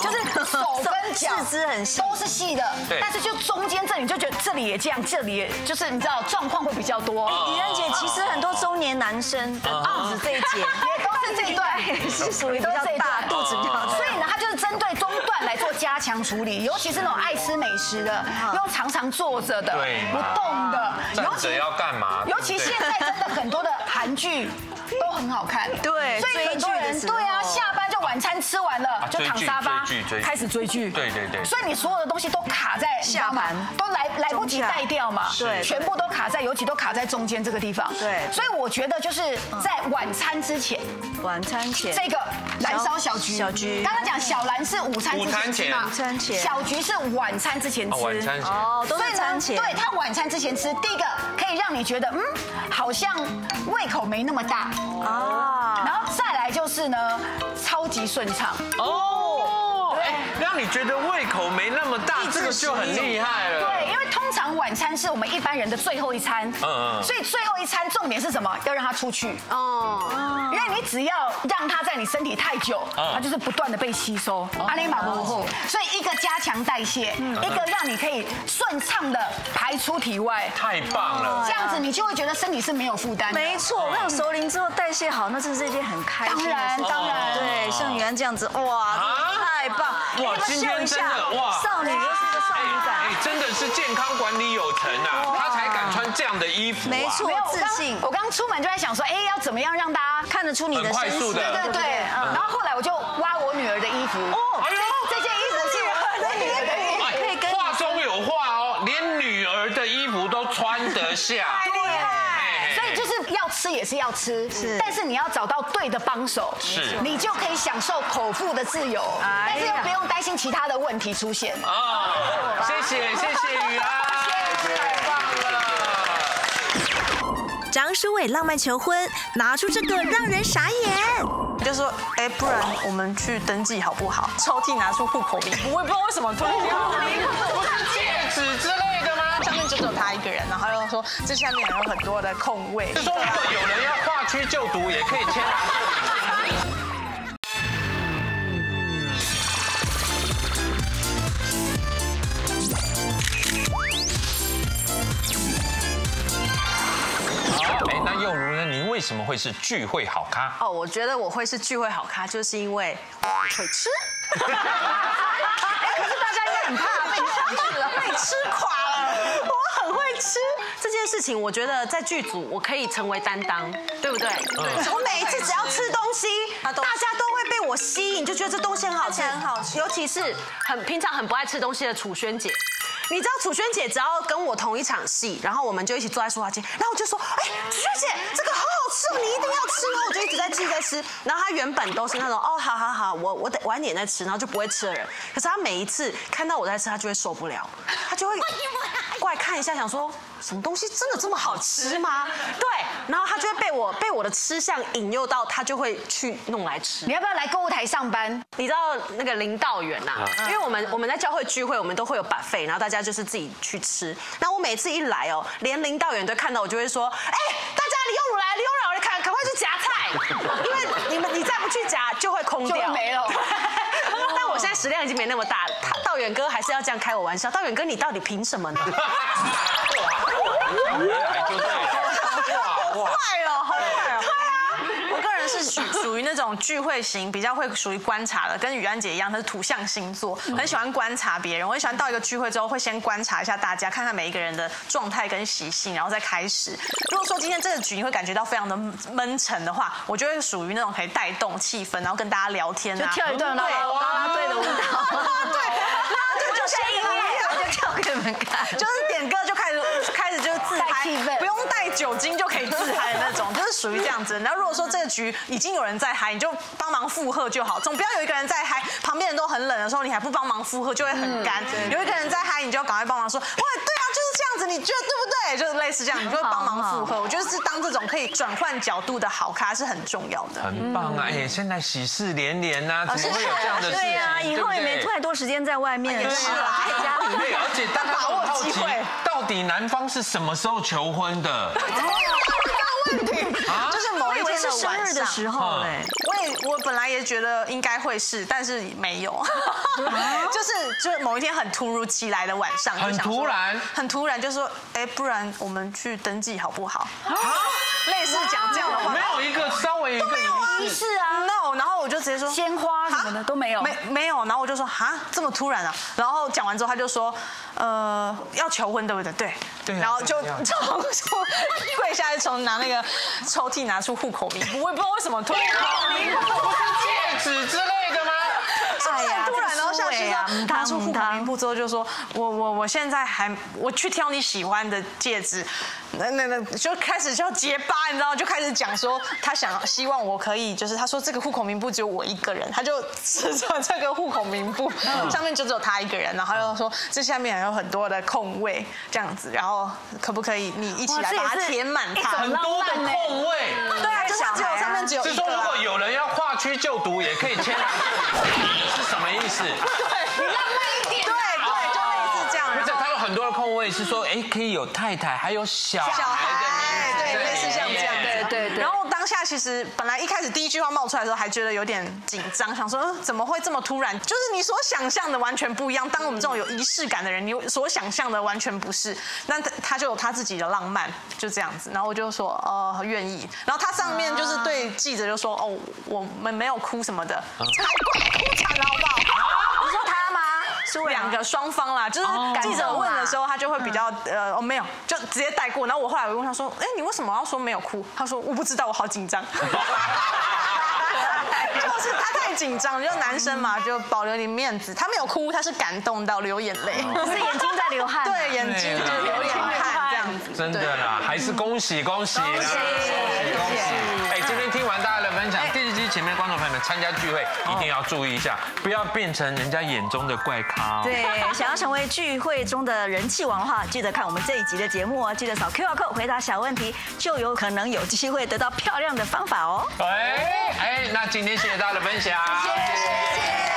就是手跟脚四肢很细都是细的，但是就中间这里就觉得这里也这样，这里也就是你知道状况会比较多。 怡然姐其实很多中年男生的肚子这一节也都是这一段， 是属于比较大，肚子比较大， 所以呢，它就是针对中段来做加强处理，尤其是那种爱吃美食的，又常常坐着的、不动的， 站着要干嘛？ 尤其现在真的很多的韩剧都很好看， 对， 所以很多人对啊，下班就晚餐吃完了就躺沙发开始追剧， 对对对， 所以你所有的东西都卡在下盘， 都来来不及带掉嘛， 对， 全部都卡在，尤其都卡在中间这个地方， 对， 所以我觉得就是在晚餐之前， 晚餐前这个燃烧小橘， 小橘， 刚刚讲小蓝是午餐之前吃嘛， 午餐前， 小橘是晚餐之前吃， 晚餐前， 哦，都是餐前， 对，它晚餐之前吃，第一个可以让你觉得嗯，好像胃口没那么大啊，然后再来就是呢，超级顺畅哦，哎，让你觉得胃口没那么大，这个就很厉害了。 对，因为通常晚餐是我们一般人的最后一餐，嗯嗯，所以最后一餐重点是什么？要让它出去哦，因为你只要让它在你身体太久，它就是不断的被吸收，阿尼玛不后，所以一个加强代谢，一个让你可以顺畅的排出体外， 太棒了， 这样子你就会觉得身体是没有负担。 没错，让熟龄之后代谢好，那真是一件很开心的事。 当然当然， 对，像原来这样子，哇，太棒！ 哇，今天真的哇， 少女又是一个少女感， 哎，真的是健康管理有成啊，她才敢穿这样的衣服， 没错，自信。 我刚出门就在想说，哎，要怎么样让大家看得出你的快速的， 对对对。然后后来我就挖我女儿的衣服，哦，这件衣服是我女儿的衣服， 可以跟话中有话哦，连女儿的衣服都穿得下， 对，所以就是要吃也是要吃，是，但是你要找到对的帮手， 是， 你就可以享受口腹的自由，但是又不用担心其他的问题出现。 啊，谢谢谢谢雨安，太棒了。 张书伟浪漫求婚，拿出这个让人傻眼。 就说，哎，不然我们去登记好不好？抽屉拿出户口名簿，我也不知道为什么突然间户口名簿不是戒指之类的吗？ 上面就只有他一个人，然后又说这下面有很多的空位。 就说如果有人要跨区就读，也可以签。哎，那又如呢？您为什么会是聚会好咖？ 哦，我觉得我会是聚会好咖，就是因为我会吃。哎，可是大家应该很怕被吃了，被吃垮了。我很会吃这件事情，我觉得在剧组我可以成为担当，对不对？对。我每一次只要吃东西，大家都会被我吸引，就觉得这东西很好吃，很好吃。尤其是很平常很不爱吃东西的楚萱姐。你知道楚萱姐只要跟我同一场戏，然后我们就一起坐在梳化间，然后我就说，哎，楚萱姐这个好好吃哦，你一定要吃。然后我就一直在吃在吃。然后她原本都是那种，哦，好好好，我我等晚点再吃，然后就不会吃的人。可是她每一次看到我在吃，她就会受不了，她就会过来看一下，想说什么东西真的这么好吃吗？对，然后她就会被我被我的吃相引诱到，她就会去弄来吃。 你要不要来购物台上班？ 你知道那个领导员呐，因为我们我们在教会聚会，我们都会有 buffet， 然后大家就是自己去吃。那我每次一来哦，连领导员都看到我就会说，哎，大家李幼茹来，李幼茹来，赶赶快去夹菜，因为你们你再不去夹就会空掉， 就没了。 但我现在食量已经没那么大，他道远哥还是要这样开我玩笑。道远哥，你到底凭什么呢？好快哦，好快哦！我个人是属属于那种聚会型，比较会属于观察的，跟雨安姐一样，她是土象星座，很喜欢观察别人。我很喜欢到一个聚会之后，会先观察一下大家，看看每一个人的状态跟习性，然后再开始。如果说今天这个局你会感觉到非常的闷沉的话，我就会属于那种可以带动气氛，然后跟大家聊天啊， 就跳一段啦啦啦队的舞蹈， 对，然后就就先音乐， 我就跳给你们看， 就是点歌就开始开始就是自嗨，不用带酒精就可以自嗨的那种，就是属于这样子。然后如果说这个局已经有人在嗨，你就帮忙附和就好，总不要有一个人在嗨，旁边人都很冷的时候，你还不帮忙附和，就会很干。有一个人在嗨，你就要赶快帮忙说，喂，对啊，就是这样子，你觉得对不对？就是类似这样，你就会帮忙附和。我觉得是当这种可以转换角度的好咖是很重要的。 很棒啊！哎，现在喜事连连呐，怎么会有这样的事情？ 对啊，以后也没太多时间在外面， 是啊， 在家里。 对，而且大家都很好奇，到底男方是什么时候求婚的？ 这个问题， 就是某一天的生日的时候嘞。 我也我本来也觉得应该会是，但是没有，就是就是某一天很突如其来的晚上， 很突然， 很突然就说，哎，不然我们去登记好不好？类似讲这样的话， 没有一个稍微一个仪式啊 ，no， 然后我就直接说鲜花什么的都没有， 没没有，然后我就说哈这么突然啊，然后讲完之后他就说，呃，要求婚对不对？对， 对， 然后就从跪下来从拿那个抽屉拿出户口名簿，我也不知道为什么突然户口名簿不是戒指之类的吗？ 哎呀，突然然后下去说拿出户口名簿之后就说，我我我现在还我去挑你喜欢的戒指，那那那就开始就要结巴，你知道，就开始讲说他想希望我可以，就是他说这个户口名簿只有我一个人，他就指着这个户口名簿上面就只有他一个人，然后他就说这下面还有很多的空位这样子，然后可不可以你一起来把它填满它？ 很多的空位， 对啊，就是只有上面只有一个。 是说如果有人要跨区就读，也可以签来这里，是什么意思？ 对，你浪漫一点。对对，就类似这样。 不是，他有很多的空位是说，哎，可以有太太，还有小孩的名字， 对，类似像这样。 对对对。 然后当下其实本来一开始第一句话冒出来的时候，还觉得有点紧张，想说嗯怎么会这么突然？就是你所想象的完全不一样。当我们这种有仪式感的人，你所想象的完全不是。那他就有他自己的浪漫，就这样子。然后我就说呃愿意。然后他上面就是对记者就说哦我们没有哭什么的，才怪哭惨了好不好？ 你说他吗？ 是两个双方啦，就是记者问的时候，他就会比较呃哦没有，就直接带过。然后我后来我问他说，哎你为什么要说没有哭？他说我不知道，我好紧张。就是他太紧张，就男生嘛，就保留点面子。他没有哭，他是感动到流眼泪， 是眼睛在流汗。 对，眼睛就流眼汗这样子。 真的啦，还是恭喜恭喜啦！恭喜恭喜！哎，今天听完大家的分享，电视机前面的观众朋友们参加聚会一定要注意一下，不要变成人家眼中的怪咖。 对，想要成为聚会中的人气王的话，记得看我们这一集的节目哦，记得扫 Q R code 回答小问题，就有可能有机会得到漂亮的方法哦。 哎哎，那今天谢谢大家的分享，谢谢。